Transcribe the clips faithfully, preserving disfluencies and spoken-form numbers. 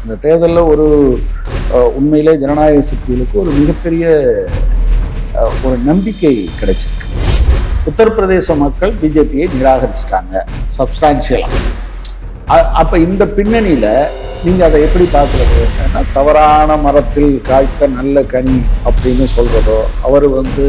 இந்த தேர்தலில் ஒரு உண்மையிலே ஜனநாயக சக்திகளுக்கு ஒரு மிகப்பெரிய ஒரு நம்பிக்கை கிடைச்சிருக்கு. உத்தரப்பிரதேச மக்கள் பிஜேபியை நிராகரிச்சிட்டாங்க சப்ஸ்டான்சியலாக. அப்போ இந்த பின்னணியில் நீங்கள் அதை எப்படி பார்க்குறது? ஏன்னா தவறான மரத்தில் காய்த்த நல்ல கனி அப்படின்னு சொல்கிறதோ, அவர் வந்து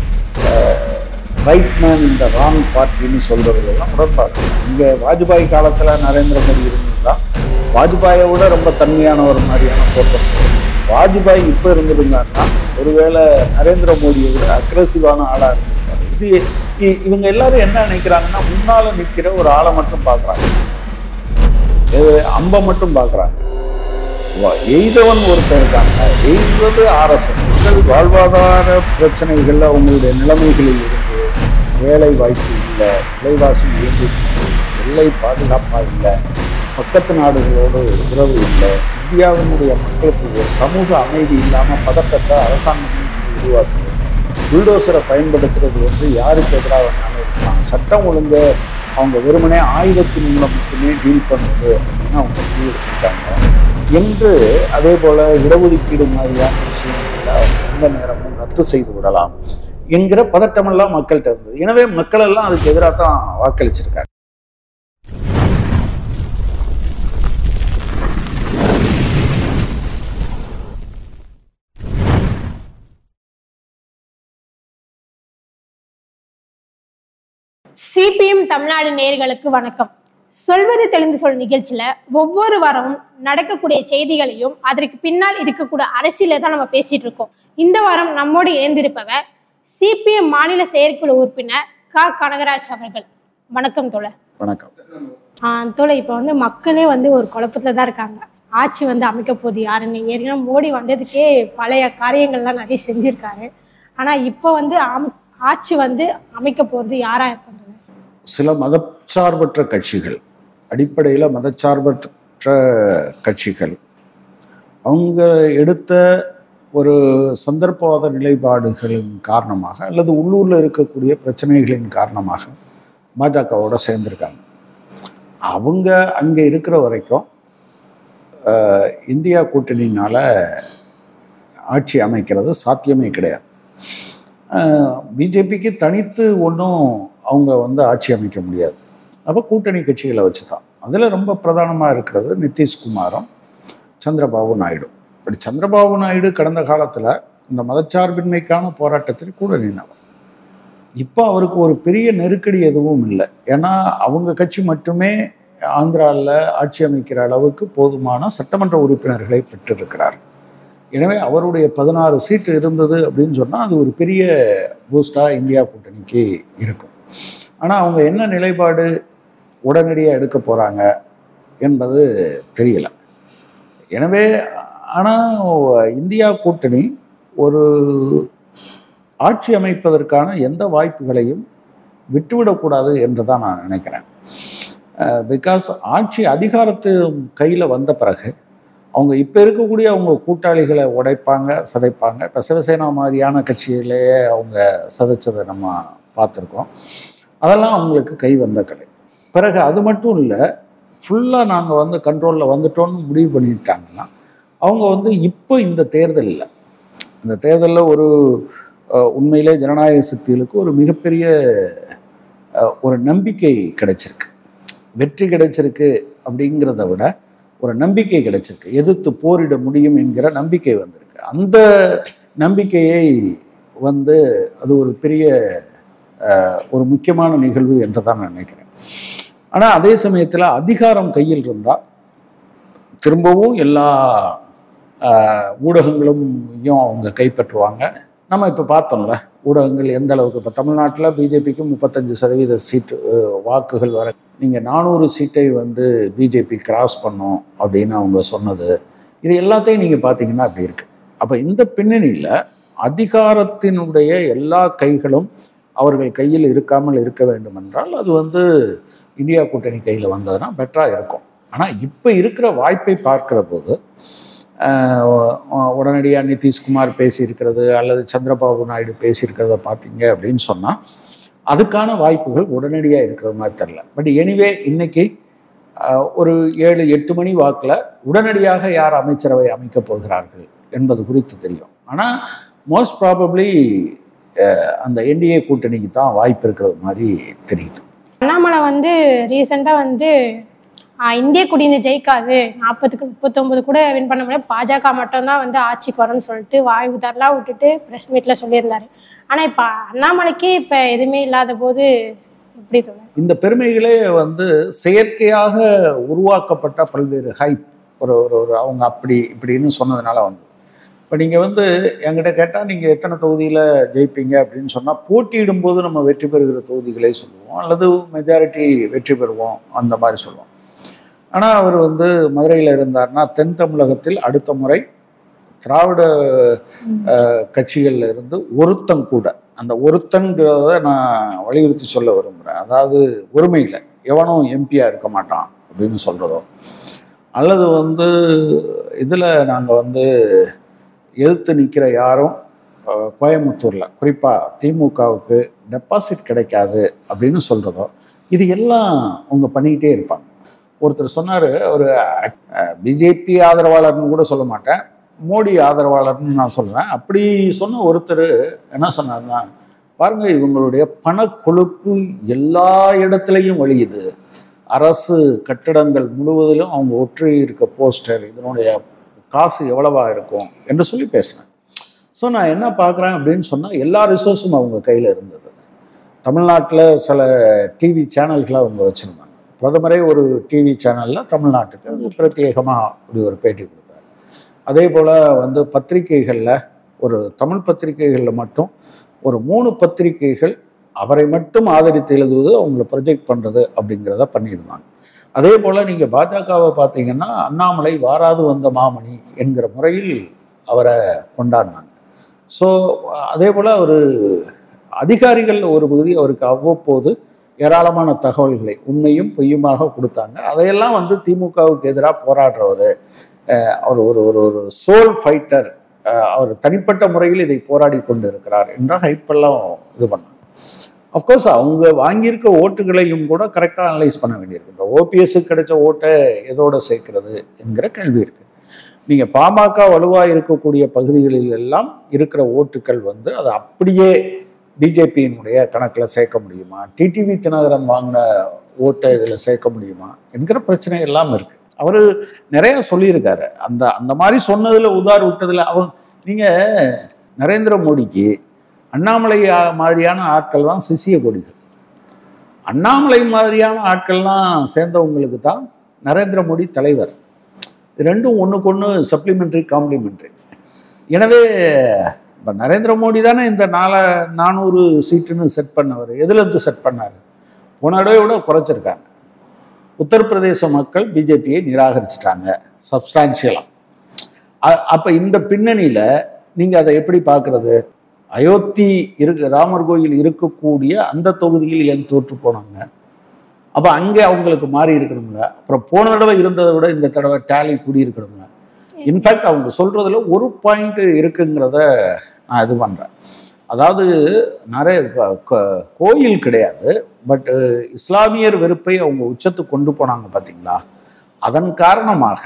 ரைட் மேன் இந்த ராங் பார்ட்டின்னு சொல்கிறதெல்லாம் உடன்பாடு. இங்கே வாஜ்பாய் காலத்தில் நரேந்திர மோடி இருந்ததுதான் வாஜ்பாயை விட ரொம்ப தன்மையான ஒரு மாதிரியான தோற்றம். வாஜ்பாய் இப்போ இருந்திருந்தாருன்னா ஒருவேளை நரேந்திர மோடியை விட அக்ரெசிவான ஆளாக இருந்திருக்காரு. இது இவங்க எல்லாரும் என்ன நினைக்கிறாங்கன்னா, முன்னால் நிற்கிற ஒரு ஆளை மட்டும் பார்க்குறாங்க, அம்பை மட்டும் பார்க்குறாங்க. எய்தவன் ஒருத்தர் இருக்காங்க, எய்வது ஆர்எஸ்எஸ். வாழ்வாதார பிரச்சனைகள், அவங்களுடைய நிலைமைகளில் இருந்து வேலை வாய்ப்பு இல்லை, விலைவாசி உயர்ந்து, எல்லை பாதுகாப்பாக இல்லை, பக்கத்து நாடுகளோடு உறவு இல்லை, இந்தியாவினுடைய மக்களுக்கு ஒரு சமூக அமைதி இல்லாமல் பதட்டத்தை அரசாங்கம் உருவாக்குது. புல்டோசரை பயன்படுத்துறது வந்து யாருக்கு எதிராக வேணாலும் இருக்கலாம். சட்டம் ஒழுங்க அவங்க வெறுமனே ஆயுதத்தின் மூலம் மட்டுமே டீல் பண்ணுறது அப்படின்னு அவங்க முடிவு எடுத்துட்டாங்க என்று, அதே போல் இடஒதுக்கீடு மாதிரியான விஷயங்களை எந்த நேரமும் ரத்து செய்து விடலாம் என்கிற பதட்டமெல்லாம் மக்கள்கிட்ட இருந்தது. எனவே மக்கள் எல்லாம் அதுக்கு எதிராக தான் வாக்களிச்சிருக்காங்க. சிபிஎம் தமிழ்நாடு நேயர்களுக்கு வணக்கம். சொல்வது தெளிந்து சொல் நிகழ்ச்சியில ஒவ்வொரு வாரமும் நடக்கக்கூடிய செய்திகளையும் அதற்கு பின்னால் இருக்கக்கூடிய அரசியலை தான் நம்ம பேசிட்டு இருக்கோம். இந்த வாரம் நம்மோடு இணைந்திருப்பவர் சிபிஎம் மாநில செயற்குழு உறுப்பினர் க கனகராஜ் அவர்கள். வணக்கம் தோழர். வணக்கம். ஆஹ் தோழர், இப்ப வந்து மக்களே வந்து ஒரு குழப்பத்துல தான் இருக்காங்க. ஆட்சி வந்து அமைக்க போகுது யாருன்னு. ஏற்கனவே மோடி வந்ததுக்கே பழைய காரியங்கள்லாம் நிறைய செஞ்சிருக்காரு. ஆனா இப்ப வந்து ஆட்சி வந்து அமைக்க போறது யாரா இருக்கும்? சில மதச்சார்பற்ற கட்சிகள், அடிப்படையில் மதச்சார்பற்ற கட்சிகள், அவங்க எடுத்த ஒரு சந்தர்ப்பவாத நிலைப்பாடுகளின் காரணமாக அல்லது உள்ளூரில் இருக்கக்கூடிய பிரச்சனைகளின் காரணமாக பாஜகவோட சேர்ந்திருக்காங்க. அவங்க அங்கே இருக்கிற வரைக்கும் இந்தியா கூட்டணியினால ஆட்சி அமைக்கிறது சாத்தியமே கிடையாது. பிஜேபிக்கு தனித்து ஒன்றும் அவங்க வந்து ஆட்சி அமைக்க முடியாது. அப்போ கூட்டணி கட்சிகளை வச்சு தான். அதில் ரொம்ப பிரதானமாக இருக்கிறது நிதிஷ்குமாரும் சந்திரபாபு நாயுடு. அப்படி சந்திரபாபு நாயுடு கடந்த காலத்தில் இந்த மதச்சார்பின்மைக்கான போராட்டத்தில் கூட நின்றவர். இப்போ அவருக்கு ஒரு பெரிய நெருக்கடி எதுவும் இல்லை. ஏன்னா அவங்க கட்சி மட்டுமே ஆந்திராவில் ஆட்சி அமைக்கிற அளவுக்கு போதுமான சட்டமன்ற உறுப்பினர்களை பெற்றிருக்கிறார். எனவே அவருடைய பதினாறு சீட்டு இருந்தது அப்படின்னு சொன்னால் அது ஒரு பெரிய பூஸ்டாக இந்தியா கூட்டணிக்கு இருக்கும். ஆனால் அவங்க என்ன நிலைப்பாடு உடனடியாக எடுக்க போகிறாங்க என்பது தெரியல. எனவே ஆனால் இந்தியா கூட்டணி ஒரு ஆட்சி அமைப்பதற்கான எந்த வாய்ப்புகளையும் விட்டுவிடக்கூடாது என்று தான் நான் நினைக்கிறேன். பிகாஸ் ஆட்சி அதிகாரத்து கையில் வந்த பிறகு அவங்க இப்போ இருக்கக்கூடிய அவங்க கூட்டாளிகளை உடைப்பாங்க, சதைப்பாங்க. இப்போ சிவசேனா மாதிரியான கட்சியிலேயே அவங்க சதைச்சதை நம்ம பார்த்துருக்கோம். அதெல்லாம் அவங்களுக்கு கை வந்த கலை. பிறகு அது மட்டும் இல்லை, ஃபுல்லாக நாங்கள் வந்து கண்ட்ரோலில் வந்துட்டோன்னு முடிவு பண்ணிட்டாங்கன்னா அவங்க வந்து இப்போ இந்த தேர்தலில் இந்த தேர்தலில் ஒரு உண்மையிலே ஜனநாயக சக்திகளுக்கு ஒரு மிகப்பெரிய ஒரு நம்பிக்கை கிடைச்சிருக்கு. வெற்றி கிடைச்சிருக்கு அப்படிங்கிறத விட ஒரு நம்பிக்கை கிடைச்சிருக்கு. எதிர்த்து போரிட முடியும் என்கிற நம்பிக்கை வந்திருக்கு. அந்த நம்பிக்கையை வந்து அது ஒரு பெரிய ஒரு முக்கியமான நிகழ்வு என்று தான் நான் நினைக்கிறேன். ஆனால் அதே சமயத்தில் அதிகாரம் கையில் இருந்தால் திரும்பவும் எல்லா ஊடகங்களும் அவங்க கைப்பற்றுவாங்க. நம்ம இப்போ பார்த்தோம்ல ஊடகங்கள் எந்த அளவுக்கு. இப்போ தமிழ்நாட்டில் பிஜேபிக்கு முப்பத்தஞ்சு சதவீத சீட்டு வாக்குகள் வர, நீங்கள் நானூறு சீட்டை வந்து பிஜேபி கிராஸ் பண்ணும் அப்படின்னு அவங்க சொன்னது, இது எல்லாத்தையும் நீங்கள் பார்த்தீங்கன்னா அப்படி இருக்கு. அப்போ இந்த பின்னணியில் அதிகாரத்தினுடைய எல்லா கைகளும் அவர்கள் கையில் இருக்காமல் இருக்க வேண்டும் என்றால் அது வந்து இந்தியா கூட்டணி கையில் வந்ததுன்னா பெட்டராக இருக்கும். ஆனால் இப்போ இருக்கிற வாய்ப்பை பார்க்கிற போது உடனடியாக நிதிஷ்குமார் பேசியிருக்கிறது அல்லது சந்திரபாபு நாயுடு பேசியிருக்கிறத பார்த்தீங்க அப்படின்னு சொன்னால் அதுக்கான வாய்ப்புகள் உடனடியாக இருக்கிற மாதிரி தெரில. பட் எனிவே இன்னைக்கு ஒரு ஏழு எட்டு மணி வாக்கில் உடனடியாக யார் அமைச்சரவை அமைக்கப் போகிறார்கள் என்பது குறித்து தெரியும். ஆனால் மோஸ்ட் ப்ராபப்ளி அந்த என்டிஏ கூட்டணிக்கு தான் வாய்ப்பு இருக்கிறது மாதிரி தெரியுது. அண்ணாமலை வந்து ரீசெண்டாக வந்து இந்திய கூட்டணி ஜெயிக்காது, நாற்பதுக்கு முப்பத்தொம்பது கூட வின் பண்ண முடியாது, பாஜக மட்டும்தான் வந்து ஆட்சிக்கு வரும்னு சொல்லிட்டு வாய் உதறலாம் விட்டுட்டு ப்ரெஸ் மீட்டில் சொல்லியிருந்தாரு. ஆனால் இப்போ அண்ணாமலைக்கு இப்போ எதுவுமே இல்லாத போது எப்படி தோணும்? இந்த பெருமைகளே வந்து செயற்கையாக உருவாக்கப்பட்ட பல்வேறு ஹைப் ஒரு ஒரு அவங்க அப்படி இப்படின்னு சொன்னதுனால வந்து இப்போ நீங்கள் வந்து என்கிட்ட கேட்டால் நீங்கள் எத்தனை தொகுதியில் ஜெயிப்பீங்க அப்படின்னு சொன்னால் போட்டியிடும் போது நம்ம வெற்றி பெறுகிற தொகுதிகளே சொல்லுவோம், அல்லது மெஜாரிட்டி வெற்றி பெறுவோம் அந்த மாதிரி சொல்லுவோம். ஆனால் அவர் வந்து மதுரையில் இருந்தார்னா தென் தமிழகத்தில் அடுத்த முறை திராவிட கட்சிகளில் இருந்து ஒருத்தன் கூட, அந்த ஒருத்தன்கிறத நான் வலியுறுத்தி சொல்ல விரும்புகிறேன், அதாவது ஒருமையில் எவனும் எம்பியாக இருக்க மாட்டான் அப்படின்னு சொல்கிறதோ, அல்லது வந்து இதில் நாங்கள் வந்து எதிர்த்து நிற்கிற யாரும் கோயம்புத்தூரில் குறிப்பாக திமுகவுக்கு டெபாசிட் கிடைக்காது அப்படின்னு சொல்கிறதோ, இது எல்லாம் அவங்க பண்ணிக்கிட்டே இருப்பாங்க. ஒருத்தர் சொன்னார், ஒரு பிஜேபி ஆதரவாளர்னு கூட சொல்ல மாட்டேன், மோடி ஆதரவாளர்னு நான் சொல்லுவேன். அப்படி சொன்ன ஒருத்தர் என்ன சொன்னார்னா, பாருங்க இவங்களுடைய பணக்கொழுப்பு எல்லா இடத்துலையும் வழியுது, அரசு கட்டிடங்கள் முழுவதிலும் அவங்க ஒற்றி இருக்க போஸ்டர், இதனுடைய காசு எவ்வளவா இருக்கும் என்று சொல்லி பேசினேன். ஸோ நான் என்ன பார்க்குறேன் அப்படின்னு சொன்னால் எல்லா ரிசோர்ஸும் அவங்க கையில் இருந்தது. தமிழ்நாட்டில் சில டிவி சேனல்களை அவங்க வச்சுருந்தாங்க. பிரதமரே ஒரு டிவி சேனலில் தமிழ்நாட்டுக்கு அது பிரத்யேகமாக அப்படி ஒரு பேட்டி கொடுத்தாரு. அதே போல் வந்து பத்திரிகைகளில் ஒரு தமிழ் பத்திரிகைகளில் மட்டும் ஒரு மூணு பத்திரிகைகள் அவரை மட்டும் ஆதரித்து எழுதுவது, அவங்களை ப்ரொஜெக்ட் பண்ணுறது அப்படிங்கிறத பண்ணியிருந்தாங்க. அதே போல் நீங்கள் பாஜகவை பார்த்தீங்கன்னா அண்ணாமலை வாராது வந்த மாமணி என்கிற முறையில் அவரை கொண்டாடினாங்க. ஸோ அதே போல் ஒரு அதிகாரிகள் ஒரு பகுதி அவருக்கு அவ்வப்போது ஏராளமான தகவல்களை உண்மையும் பொய்யுமாக கொடுத்தாங்க. அதையெல்லாம் வந்து திமுகவுக்கு எதிராக போராடுறவர், அவர் ஒரு ஒரு ஒரு சோல் ஃபைட்டர், அவர் தனிப்பட்ட முறையில் இதை போராடி கொண்டு இருக்கிறார் என்ற ஹைப்பெல்லாம் இது பண்ணாங்க. அஃப்கோர்ஸ் அவங்க வாங்கியிருக்க ஓட்டுகளையும் கூட கரெக்டாக அனலைஸ் பண்ண வேண்டியிருக்கு. இப்போ ஓபிஎஸ்க்கு கிடைச்ச ஓட்டை எதோட சேர்க்கிறது என்கிற கேள்வி இருக்குது. நீங்கள் பாமக வலுவாக இருக்கக்கூடிய பகுதிகளில் எல்லாம் இருக்கிற ஓட்டுக்கள் வந்து அதை அப்படியே பிஜேபியினுடைய கணக்கில் சேர்க்க முடியுமா, டிடிவி தினகரன் வாங்கின ஓட்டை இதில் சேர்க்க முடியுமா என்கிற பிரச்சனை எல்லாம் இருக்குது. அவர் நிறைய சொல்லியிருக்காரு. அந்த அந்த மாதிரி சொன்னதில் உதார் விட்டதில் அவர் நீங்கள் நரேந்திர மோடிக்கு அண்ணாமலை மாதிரியான ஆட்கள் தான் சிசிய கொடிகள். அண்ணாமலை மாதிரியான ஆட்கள்லாம் சேர்ந்தவங்களுக்கு தான் நரேந்திர மோடி தலைவர். ரெண்டும் ஒன்றுக்கு ஒன்று சப்ளிமெண்ட்ரி காம்ப்ளிமெண்ட்ரி. எனவே இப்போ நரேந்திர மோடி தானே இந்த நால நானூறு சீட்டுன்னு செட் பண்ணவர். எதுலேருந்து செட் பண்ணார்? போன தடவை விட குறைச்சிருக்காங்க. உத்தரப்பிரதேச மக்கள் பிஜேபியை நிராகரிச்சிட்டாங்க சப்ஸ்டான்சியலாக. அப்போ இந்த பின்னணியில் நீங்கள் அதை எப்படி பார்க்குறது? அயோத்தி இருக்கு, ராமர் கோயில் இருக்கக்கூடிய அந்த தொகுதியில் ஏன் தோற்று போனாங்க? அப்போ அங்கே அவங்களுக்கு மாறி இருக்கணும்ல. அப்புறம் போன தடவை இருந்ததை விட இந்த தடவை டேலி கூடி இருக்கணும்ல. இன்ஃபேக்ட் அவங்க சொல்கிறதுல ஒரு பாயிண்ட் இருக்குங்கிறத நான் இது பண்ணுறேன். அதாவது நிறைய கோயில் கிடையாது, பட் இஸ்லாமியர் வெறுப்பை அவங்க உச்சத்துக்கு கொண்டு போனாங்க பார்த்தீங்களா. அதன் காரணமாக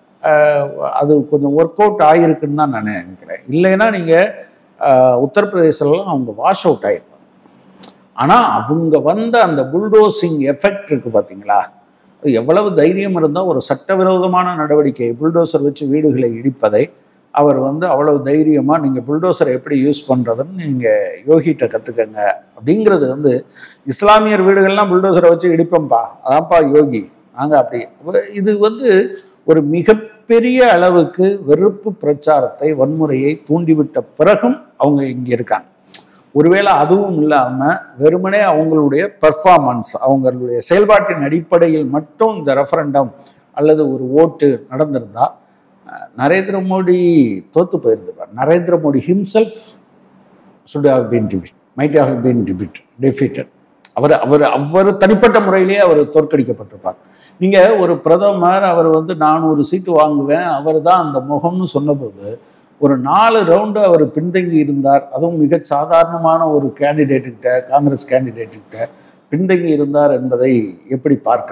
அது கொஞ்சம் ஒர்க் அவுட் ஆகிருக்குன்னு தான் நான் நினைக்கிறேன். இல்லைன்னா நீங்கள் உத்தரப்பிரதேசலாம் அவங்க வாஷ் அவுட் ஆகிருப்பாங்க. ஆனால் அவங்க வந்த அந்த புல்டோசிங் எஃபெக்ட் இருக்குது பார்த்தீங்களா, அது எவ்வளவு தைரியம் இருந்தால் ஒரு சட்டவிரோதமான நடவடிக்கை புல்டோசர் வச்சு வீடுகளை இடிப்பதை அவர் வந்து அவ்வளவு தைரியமாக நீங்கள் புல்டோசரை எப்படி யூஸ் பண்ணுறதுன்னு நீங்கள் யோகிட்ட கற்றுக்கங்க அப்படிங்கிறது வந்து, இஸ்லாமியர் வீடுகள்லாம் புல்டோசரை வச்சு இடிப்போம்ப்பா, அதான்ப்பா யோகி, நாங்கள் அப்படி. இது வந்து ஒரு மிகப்பெரிய அளவுக்கு வெறுப்பு பிரச்சாரத்தை, வன்முறையை தூண்டிவிட்ட பிறகும் அவங்க இங்கே இருக்காங்க. ஒருவேளை அதுவும் இல்லாமல் வெறுமனே அவங்களுடைய பெர்ஃபார்மன்ஸ், அவங்களுடைய செயல்பாட்டின் அடிப்படையில் மட்டும் இந்த ரெஃபரண்டம் அல்லது ஒரு ஓட்டு நடந்திருந்தா நரேந்திர மோடி தோத்து போயிருந்தார். Narendra Modi himself should have been defeated, might have been defeated. அவர் அவர் அவர் தனிப்பட்ட முறையிலேயே அவர் தோற்கடிக்கப்பட்டிருப்பார். நீங்கள் ஒரு பிரதமர் அவர் வந்து நானூறு சீட்டு வாங்குவேன், அவர் தான் அந்த முகம்னு சொன்னபோது ஒரு நாலு ரவுண்டு அவர் பின்தங்கி இருந்தார். அதுவும் மிக சாதாரணமான ஒரு கேண்டிடேட்டுக்கிட்ட, காங்கிரஸ் கேண்டிடேட்டுக்கிட்ட பின்தங்கி இருந்தார் என்பதை எப்படி பார்க்கிறது?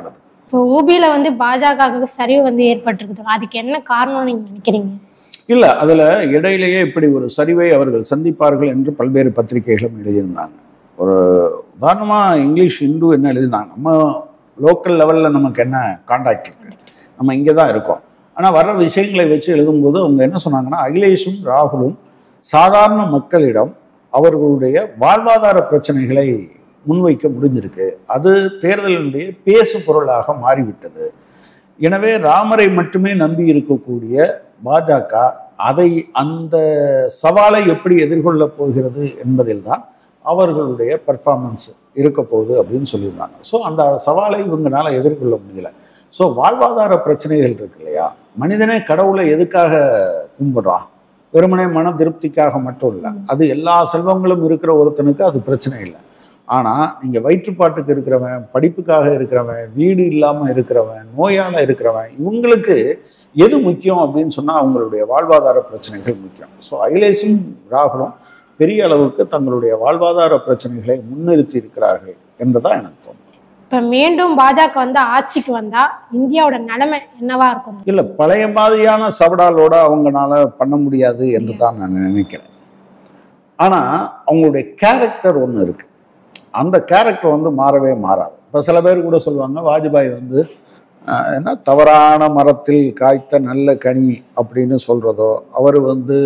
இப்போ ஊபியில வந்து பாஜகவுக்கு சரிவு வந்து ஏற்பட்டிருக்குது, அதுக்கு என்ன காரணம் நீங்க நினைக்கிறீங்க? இல்ல, அதுல இடையிலேயே இப்படி ஒரு சரிவை அவர்கள் சந்திப்பார்கள் என்று பல்வேறு பத்திரிகைகளும் எழுதியிருந்தாங்க. ஒரு உதாரணமா இங்கிலீஷ் இந்து என்ன எழுதினாங்க, நம்ம லோக்கல் லெவல்ல நமக்கு என்ன கான்டாக்ட் இருக்கு, நம்ம இங்கே தான் இருக்கோம். ஆனால் வர்ற விஷயங்களை வச்சு எழுதும்போது அவங்க என்ன சொன்னாங்கன்னா, அகிலேஷும் ராகுலும் சாதாரண மக்களிடம் அவர்களுடைய வாழ்வாதார பிரச்சனைகளை முன்வைக்க முடிஞ்சிருக்கு, அது தேர்தலினுடைய பேசு பொருளாக மாறிவிட்டது. எனவே ராமரை மட்டுமே நம்பி இருக்கக்கூடிய பாஜக அதை அந்த சவாலை எப்படி எதிர்கொள்ள போகிறது என்பதில் தான் அவர்களுடைய பெர்ஃபார்மன்ஸ் இருக்க போகுது அப்படின்னு சொல்லியிருந்தாங்க. ஸோ அந்த சவாலை இவங்களால எதிர்கொள்ள முடியல. ஸோ வாழ்வாதார பிரச்சனைகள் இருக்கு இல்லையா, மனிதனே கடவுளை எதுக்காக கும்பிடுறான்? வெறுமனே மன திருப்திக்காக மட்டும் இல்லை, அது எல்லா செல்வங்களும் இருக்கிற ஒருத்தனுக்கு அது பிரச்சனை இல்லை. ஆனால் நீங்கள் வயிற்றுப்பாட்டுக்கு இருக்கிறவன், படிப்புக்காக இருக்கிறவன், வீடு இல்லாமல் இருக்கிறவன், நோயால் இருக்கிறவன், இவங்களுக்கு எது முக்கியம் அப்படின்னு சொன்னால் அவங்களுடைய வாழ்வாதார பிரச்சனைகள் முக்கியம். ஸோ அகிலேஷும் ராகுலும் பெரிய அளவுக்கு தங்களுடைய வாழ்வாதார பிரச்சனைகளை முன்னிறுத்தி இருக்கிறார்கள் என்றுதான் எனக்கு தோணும். இப்ப மீண்டும் பாஜக வந்து ஆட்சிக்கு வந்தா இந்தியாவோட நிலைமை என்னவா இருக்கும்? இல்ல, பழைய மாதிரியான சவடாலோட அவங்களால பண்ண முடியாது என்று தான் நான் நினைக்கிறேன். ஆனா அவங்களுடைய கேரக்டர் ஒன்று இருக்கு, அந்த கேரக்டர் வந்து மாறவே மாறாது. இப்போ சில பேர் கூட சொல்லுவாங்க, வாஜ்பாய் வந்து என்ன தவறான மரத்தில் காய்த்த நல்ல கனி அப்படின்னு சொல்றதோ, அவர் வந்து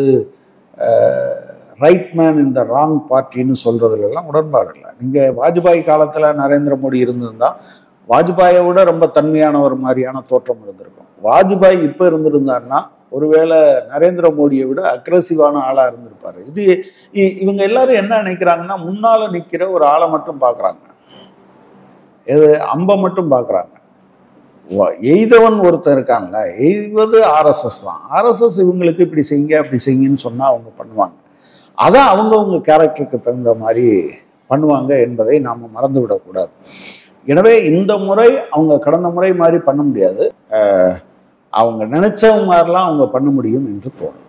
right man in the wrong பார்ட்டின்னு சொல்றதுலாம் உடன்பாடு இல்லை. நீங்கள் வாஜ்பாய் காலத்தில் நரேந்திர மோடி இருந்திருந்தால் வாஜ்பாயை விட ரொம்ப தன்மையானவர் மாதிரியான தோற்றம் இருந்திருக்கும். வாஜ்பாய் இப்போ இருந்திருந்தாருன்னா ஒருவேளை நரேந்திர மோடியை விட அக்ரெசிவான ஆளாக இருந்திருப்பார். இது இவங்க எல்லாரும் என்ன நினைக்கிறாங்கன்னா, முன்னால் நிற்கிற ஒரு ஆளை மட்டும் பார்க்குறாங்க, எது அம்பை மட்டும் பார்க்குறாங்க. எய்தவன் ஒருத்தர் இருக்காங்க, எய்வது ஆர்எஸ்எஸ் தான். ஆர்எஸ்எஸ் இவங்களுக்கு இப்படி செய்யுங்க அப்படி செய்யுங்கன்னு சொன்னால் அவங்க பண்ணுவாங்க. அதான் அவங்கவுங்க கேரக்டருக்கு தகுந்த மாதிரி பண்ணுவாங்க என்பதை நாம் மறந்து விடக்கூடாது. எனவே இந்த முறை அவங்க கடந்த முறை மாதிரி பண்ண முடியாது, அவங்க நினைச்ச மாதிரிலாம் அவங்க பண்ண முடியும் என்று தோணும்.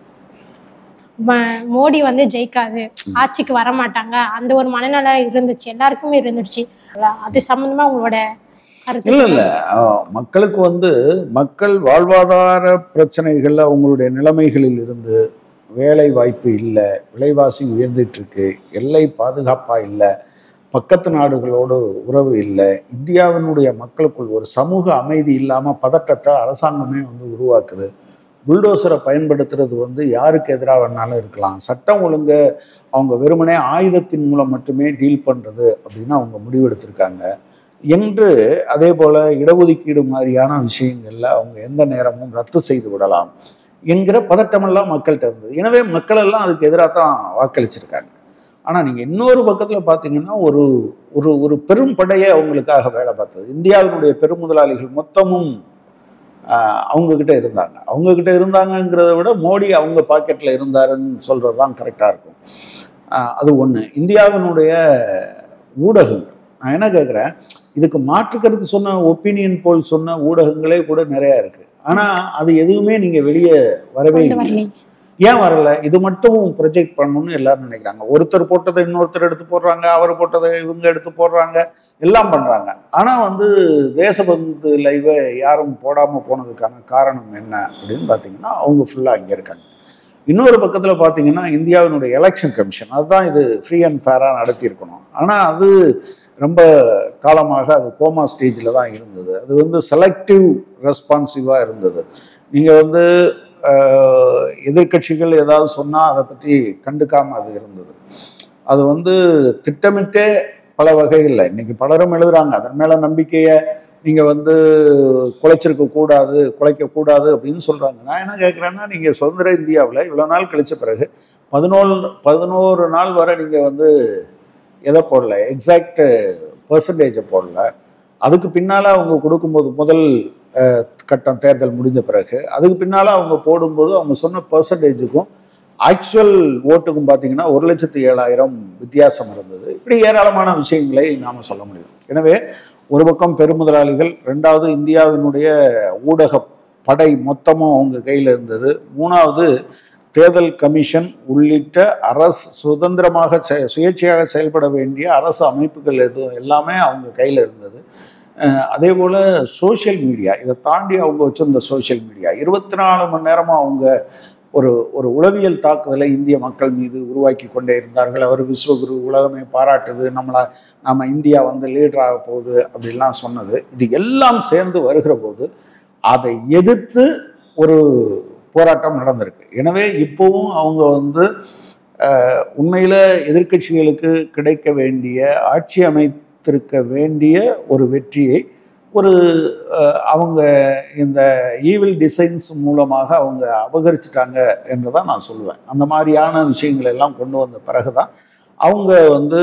மோடி வந்து ஜெயிக்காது, ஆட்சிக்கு வர மாட்டாங்க, அந்த ஒரு மனநிலை இருந்துச்சு, எல்லாருக்குமே இருந்துச்சு. அது சம்பந்தமா உங்களோட இல்ல இல்ல மக்களுக்கு வந்து மக்கள் வாழ்வாதார பிரச்சனைகள், அவங்களுடைய நிலைமைகளில் இருந்து வேலை வாய்ப்பு இல்லை, விலைவாசி உயர்ந்துட்டு இருக்கு, எல்லை பாதுகாப்பா இல்லை, பக்கத்து நாடுகளோடு உறவு இல்லை, இந்தியாவினுடைய மக்களுக்குள் ஒரு சமூக அமைதி இல்லாமல் பதட்டத்தை அரசாங்கமே வந்து உருவாக்குது. புல்டோசரை பயன்படுத்துறது வந்து யாருக்கு எதிராக வேணாலும் இருக்கலாம், சட்டம் ஒழுங்கு அவங்க வெறுமனே ஆயுதத்தின் மூலம் மட்டுமே டீல் பண்ணுறது அப்படின்னு அவங்க முடிவெடுத்திருக்காங்க என்று, அதே போல் இடஒதுக்கீடு மாதிரியான விஷயங்களில் அவங்க எந்த நேரமும் ரத்து செய்து விடலாம் என்கிற பதட்டமெல்லாம் மக்கள்கிட்ட இருந்தது. எனவே மக்கள் எல்லாம் அதுக்கு எதிராக தான் வாக்களிச்சிருக்காங்க. ஆனால் நீங்கள் இன்னொரு பக்கத்தில் பார்த்தீங்கன்னா, ஒரு ஒரு ஒரு பெரும் படையை அவங்களுக்காக வேலை பார்த்தது. இந்தியாவினுடைய பெரும் முதலாளிகள் மொத்தமும் அவங்கக்கிட்ட இருந்தாங்க. அவங்கக்கிட்ட இருந்தாங்கங்கிறத விட மோடி அவங்க பாக்கெட்டில் இருந்தாருன்னு சொல்கிறது தான் கரெக்டாக இருக்கும். அது ஒன்று. இந்தியாவினுடைய ஊடகங்கள், நான் என்ன கேட்குறேன், இதுக்கு மாற்று கருத்து சொன்ன, ஒப்பீனியன் போல் சொன்ன ஊடகங்களே கூட நிறையா இருக்குது. ஆனால் அது எதுவுமே நீங்கள் வெளியே வரவே இல்லை. ஏன் வரல? இது மட்டும் ப்ரொஜெக்ட் பண்ணணும்னு எல்லாரும் நினைக்கிறாங்க. ஒருத்தர் போட்டதை இன்னொருத்தர் எடுத்து போடுறாங்க, அவர் போட்டதை இவங்க எடுத்து போடுறாங்க, எல்லாம் பண்ணுறாங்க. ஆனால் வந்து தேசபந்து லைவை யாரும் போடாமல் போனதுக்கான காரணம் என்ன அப்படின்னு பார்த்தீங்கன்னா, அவங்க ஃபுல்லாக அங்கே இருக்காங்க. இன்னொரு பக்கத்தில் பார்த்தீங்கன்னா, இந்தியாவினுடைய எலெக்ஷன் கமிஷன் அதுதான் இது ஃப்ரீ அண்ட் ஃபேராக நடத்தியிருக்கணும். ஆனால் அது ரொம்ப காலமாக அது கோமா ஸ்டேஜில் தான் இருந்தது. அது வந்து செலக்டிவ் ரெஸ்பான்சிவாக இருந்தது. நீங்கள் வந்து எதிர்கட்சிகள் ஏதாவது சொன்னால் அதை பற்றி கண்டுக்காமல் அது இருந்தது. அது வந்து திட்டமிட்டே பல வகைகளில் இன்னைக்கு பலரும் எழுதுறாங்க, அதன் மேலே நம்பிக்கையை நீங்கள் வந்து குலைச்சிருக்க கூடாது, குலைக்கக்கூடாது அப்படின்னு சொல்கிறாங்க. நான் என்ன கேட்குறேன்னா, நீங்கள் சுதந்திர இந்தியாவில் இவ்வளோ நாள் கழிச்ச பிறகு பதினோரு பதினோரு நாள் வரை நீங்கள் வந்து எதை போடல, எக்ஸாக்ட் பர்சன்டேஜை போடல. அதுக்கு பின்னால் அவங்க கொடுக்கும்போது, முதல் கட்டம் தேர்தல் முடிஞ்ச பிறகு அதுக்கு பின்னால் அவங்க போடும்போது அவங்க சொன்ன பர்சன்டேஜுக்கும் ஆக்சுவல் ஓட்டுக்கும் பார்த்தீங்கன்னா ஒரு லட்சத்து ஏழாயிரம் வித்தியாசம் இருந்தது. இப்படி ஏராளமான விஷயங்களை நாம் சொல்ல முடியும். எனவே ஒரு பக்கம் பெருமுதலாளிகள், ரெண்டாவது இந்தியாவினுடைய ஊடக படை மொத்தமும் அவங்க கையில் இருந்தது, மூணாவது தேர்தல் கமிஷன் உள்ளிட்ட அரசு சுதந்திரமாக சுயேட்சையாக செயல்பட வேண்டிய அரசு அமைப்புகள் எதுவும் எல்லாமே அவங்க கையில் இருந்தது. அதே போல் சோஷியல் மீடியா, இதை தாண்டி அவங்க வச்சிருந்த சோஷியல் மீடியா இருபத்தி நாலு மணி நேரமாக அவங்க ஒரு ஒரு உளவியல் தாக்குதலை இந்திய மக்கள் மீது உருவாக்கி கொண்டே இருந்தார்கள். அவர் விஸ்வகுரு, உலகமே பாராட்டுது, நம்மளை நம்ம இந்தியா வந்து லீடர் ஆக போகுது அப்படின்லாம் சொன்னது. இது எல்லாம் சேர்ந்து வருகிற போது அதை எதிர்த்து ஒரு போராட்டம் நடந்திருக்கு. எனவே இப்போவும் அவங்க வந்து உண்மையில் எதிர்க்கட்சிகளுக்கு கிடைக்க வேண்டிய, ஆட்சி அமைத்திருக்க வேண்டிய ஒரு வெற்றியை ஒரு அவங்க இந்த ஈவில் டிசைன்ஸ் மூலமாக அவங்க அபகரிச்சிட்டாங்க என்று தான் நான் சொல்லுவேன். அந்த மாதிரியான விஷயங்கள் எல்லாம் கொண்டு வந்த பிறகுதான் அவங்க வந்து,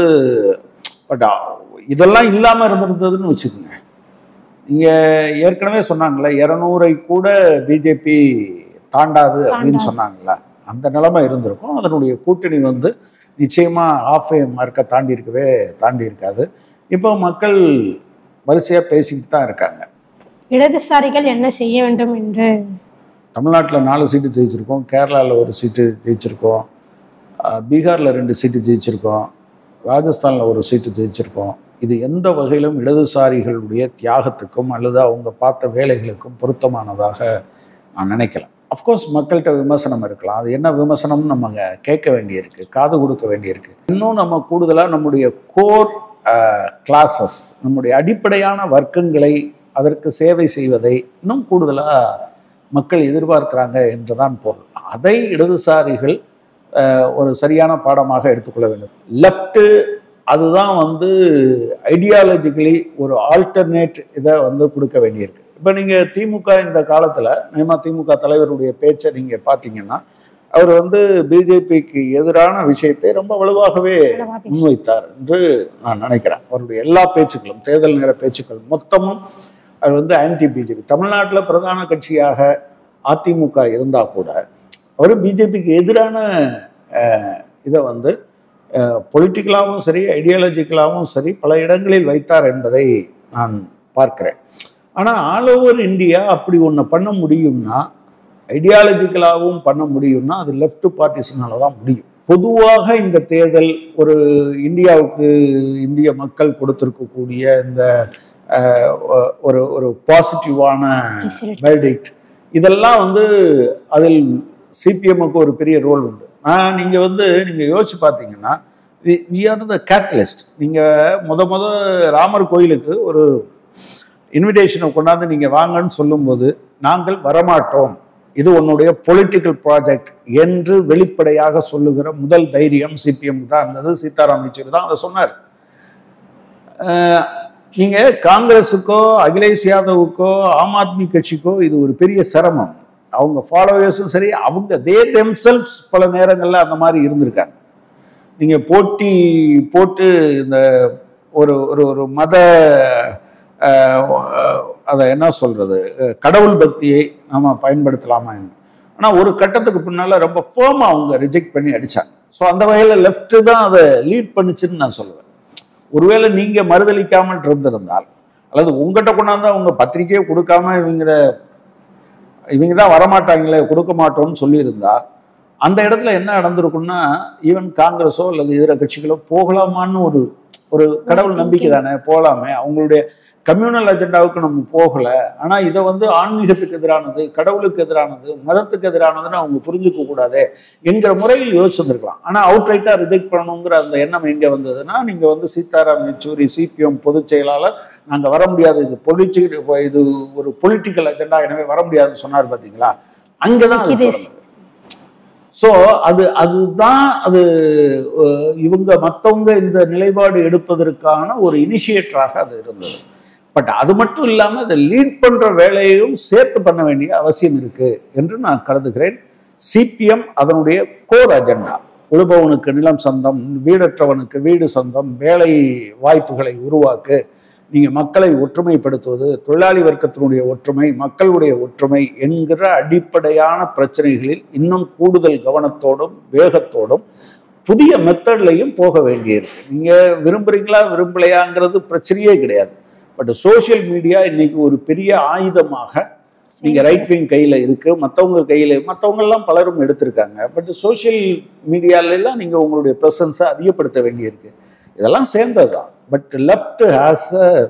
பட் இதெல்லாம் இல்லாமல் இருந்திருந்ததுன்னு வச்சுக்கோங்க. இங்கே ஏற்கனவே சொன்னாங்களே இரநூறை கூட பிஜேபி தாண்டாது அப்படின்னு சொன்னாங்களா, அந்த நிலைமை இருந்திருக்கும். அதனுடைய கூட்டணி வந்து நிச்சயமாக ஆஃப் மார்க்கை தாண்டி இருக்கவே தாண்டி இருக்காது. இப்போ மக்கள் வரிசையாக பேசிக்கிட்டு தான் இருக்காங்க. இடதுசாரிகள் என்ன செய்ய வேண்டும் என்று தமிழ்நாட்டில் நாலு சீட்டு ஜெயிச்சிருக்கோம், கேரளாவில் ஒரு சீட்டு ஜெயிச்சிருக்கோம், பீகாரில் ரெண்டு சீட்டு ஜெயிச்சிருக்கோம், ராஜஸ்தானில் ஒரு சீட்டு ஜெயிச்சிருக்கோம். இது எந்த வகையிலும் இடதுசாரிகளுடைய தியாகத்துக்கும் அல்லது அவங்க பார்த்த வேலைகளுக்கும் பொருத்தமானதாக நான் நினைக்கல. அஃப்கோர்ஸ் மக்கள்கிட்ட விமர்சனம் இருக்கலாம், அது என்ன விமர்சனம்னு நம்ம கேட்க வேண்டியிருக்கு, காது கொடுக்க வேண்டியிருக்கு. இன்னும் நம்ம கூடுதலாக நம்முடைய கோர் கிளாஸஸ், நம்முடைய அடிப்படையான வர்க்கங்களை, அதற்கு சேவை செய்வதை இன்னும் கூடுதலாக மக்கள் எதிர்பார்க்கிறாங்க என்றுதான் பொருள். அதை இடதுசாரிகள் ஒரு சரியான பாடமாக எடுத்துக்கொள்ள வேண்டும். லெஃப்ட்டு அதுதான் வந்து ஐடியாலஜிக்கலி ஒரு ஆல்டர்னேட் இதை வந்து கொடுக்க வேண்டியிருக்கு. இப்போ நீங்கள் திமுக இந்த காலத்தில் நியமா திமுக தலைவருடைய பேச்சை நீங்கள் பார்த்தீங்கன்னா, அவர் வந்து பிஜேபிக்கு எதிரான விஷயத்தை ரொம்ப வலுவாகவே முன்வைத்தார் என்று நான் நினைக்கிறேன். அவருடைய எல்லா பேச்சுக்களும், தேர்தல் நேர பேச்சுக்கள் மொத்தமும் அவர் வந்து ஆன்டி பிஜேபி. தமிழ்நாட்டில் பிரதான கட்சியாக அதிமுக இருந்தால் கூட அவர் பிஜேபிக்கு எதிரான இதை வந்து பொலிட்டிக்கலாகவும் சரி, ஐடியாலஜிக்கலாகவும் சரி பல இடங்களில் வைத்தார் என்பதை நான் பார்க்கிறேன். ஆனால் ஆல் ஓவர் இந்தியா அப்படி ஒன்று பண்ண முடியும்னா, ஐடியாலஜிக்கலாகவும் பண்ண முடியும்னா அது லெஃப்ட் பார்ட்டிஸ்னால தான் முடியும். பொதுவாக இந்த தேர்தல் ஒரு இந்தியாவுக்கு இந்திய மக்கள் கொடுத்திருக்கக்கூடிய இந்த ஒரு ஒரு பாசிட்டிவான வெர்டிக்ட், இதெல்லாம் வந்து அதில் சிபிஎம்முக்கு ஒரு பெரிய ரோல் உண்டு. நான் நீங்கள் வந்து நீங்கள் யோசிச்சு பார்த்தீங்கன்னா, வி ஆர் த கேட்டலிஸ்ட். நீங்கள் முத முத ராமர் கோயிலுக்கு ஒரு இன்விடேஷனை கொண்டாந்து நீங்கள் வாங்கன்னு சொல்லும்போது, நாங்கள் வரமாட்டோம், இது உன்னுடைய பொலிட்டிக்கல் ப்ராஜெக்ட் என்று வெளிப்படையாக சொல்லுகிற முதல் தைரியம் சிபிஎம் தான் இருந்தது. சீதாராம் யெச்சூரி தான் அதை சொன்னார். நீங்கள் காங்கிரஸுக்கோ அகிலேஷ் யாதவுக்கோ ஆம் ஆத்மி கட்சிக்கோ இது ஒரு பெரிய சிரமம். அவங்க ஃபாலோவர்ஸும் சரி, அவங்க தே தெம்செல்வ்ஸ் பல நேரங்களில் அந்த மாதிரி இருந்திருக்காங்க. நீங்கள் போட்டி போட்டு இந்த ஒரு ஒரு ஒரு மத அதை என்ன சொல்கிறது, கடவுள் பக்தியை நாம் பயன்படுத்தலாமா என்ன. ஆனால் ஒரு கட்டத்துக்கு பின்னால் ரொம்ப ஃபேமாக அவங்க ரிஜெக்ட் பண்ணி அடித்தாங்க. ஸோ அந்த வகையில் லெஃப்ட்டு தான் அதை லீட் பண்ணிச்சுன்னு நான் சொல்லுவேன். ஒருவேளை நீங்கள் மறுதளிக்காமல் இருந்திருந்தால், அல்லது உங்கள்கிட்ட கொண்டாந்து அவங்க பத்திரிக்கையை கொடுக்காம இவங்கிற இவங்க தான் வரமாட்டாங்களே, கொடுக்க மாட்டோம்னு சொல்லியிருந்தா, அந்த இடத்துல என்ன நடந்திருக்குன்னா, ஈவன் காங்கிரஸோ அல்லது இதர கட்சிகளோ போகலாமான்னு ஒரு ஒரு கடவுள் நம்பிக்கை தானே, போகலாமே, அவங்களுடைய கம்யூனல் அஜெண்டாவுக்கு நம்ம போகலை. ஆனால் இதை வந்து ஆன்மீகத்துக்கு எதிரானது, கடவுளுக்கு எதிரானது, மதத்துக்கு எதிரானதுன்னு அவங்க புரிஞ்சுக்க கூடாது என்கிற முறையில் யோசிச்சிருந்துருக்கலாம். ஆனால் அவுட் ரைட்டாக ரிஜெக்ட் பண்ணணுங்கிற அந்த எண்ணம் எங்கே வந்ததுன்னா, நீங்கள் வந்து சீதாராம் யெச்சூரி சிபிஎம் பொதுச் செயலாளர் நாங்கள் வர முடியாது, இது பொலிச்சி இது ஒரு பொலிட்டிக்கல் அஜெண்டா, எனவே வர முடியாதுன்னு சொன்னார் பார்த்தீங்களா, அங்கே தான். ஸோ அது அதுதான் அது இவங்க மற்றவங்க இந்த நிலைப்பாடு எடுப்பதற்கான ஒரு இனிஷியேட்டராக அது இருந்தது. பட் அது மட்டும் இல்லாமல் அதை லீட் பண்ணுற வேலையையும் சேர்த்து பண்ண வேண்டிய அவசியம் இருக்கு என்று நான் கருதுகிறேன். சிபிஎம் அதனுடைய கோர் அஜெண்டா, உழுபவனுக்கு நிலம் சொந்தம், வீடற்றவனுக்கு வீடு சொந்தம், வேலை வாய்ப்புகளை உருவாக்கு, நீங்கள் மக்களை ஒற்றுமைப்படுத்துவது, தொழிலாளி வர்க்கத்தினுடைய ஒற்றுமை, மக்களுடைய ஒற்றுமை என்கிற அடிப்படையான பிரச்சனைகளில் இன்னும் கூடுதல் கவனத்தோடும் வேகத்தோடும் புதிய மெத்தட்லையும் போக வேண்டியிருக்கு. நீங்கள் விரும்புகிறீங்களா விரும்பலையாங்கிறது பிரச்சனையே கிடையாது. பட் சோசியல் மீடியா இன்னைக்கு ஒரு பெரிய ஆயுதமாக நீங்கள் ரைட் விங் கையில் இருக்குது, மற்றவங்க கையில், மற்றவங்கெல்லாம் பலரும் எடுத்திருக்காங்க. பட் சோசியல் மீடியாலெல்லாம் நீங்கள் உங்களுடைய ப்ரெசன்ஸை அதிகப்படுத்த வேண்டியிருக்கு. இதெல்லாம் சேர்ந்தது தான். பட் லெஃப்ட் ஹேஸ் அ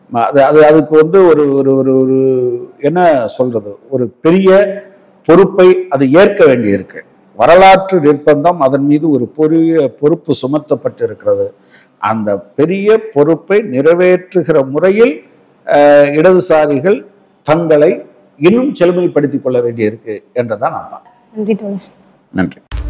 அது அது அதுக்கு வந்து ஒரு ஒரு ஒரு ஒரு என்ன சொல்றது, ஒரு பெரிய பொறுப்பை அது ஏற்க வேண்டியிருக்கு. வரலாற்று நிர்பந்தம், அதன் மீது ஒரு பெரிய பொறுப்பு சுமத்தப்பட்டு இருக்கிறது. அந்த பெரிய பொறுப்பை நிறைவேற்றுகிற முறையில் இடதுசாரிகள் தங்களை இன்னும் செழுமைப்படுத்திக் கொள்ள வேண்டியிருக்கு என்றுதான் நான். நன்றி தோழர். நன்றி.